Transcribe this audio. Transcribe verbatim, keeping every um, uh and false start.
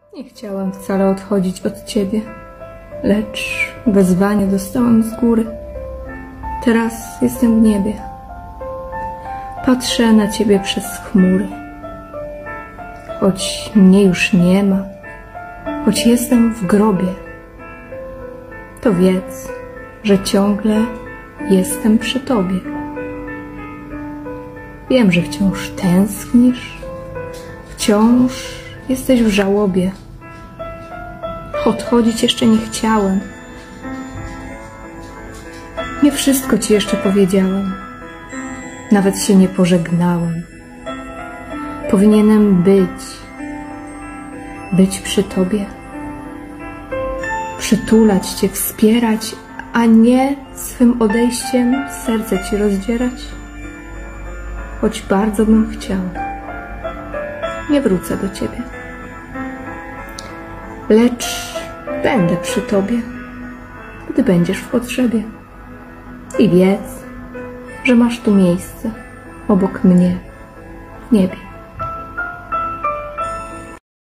Nie chciałam wcale odchodzić od Ciebie, lecz wezwanie dostałam z góry. Teraz jestem w niebie. Patrzę na Ciebie przez chmury. Choć mnie już nie ma, choć jestem w grobie, to wiedz, że ciągle jestem przy Tobie. Wiem, że wciąż tęsknisz, wciąż jesteś w żałobie. Odchodzić jeszcze nie chciałem. Nie wszystko Ci jeszcze powiedziałem. Nawet się nie pożegnałem. Powinienem być, być przy Tobie. Przytulać Cię, wspierać, a nie swym odejściem serce Ci rozdzierać. Choć bardzo bym chciał, nie wrócę do Ciebie. Lecz będę przy Tobie, gdy będziesz w potrzebie. I wiedz, że masz tu miejsce obok mnie w niebie.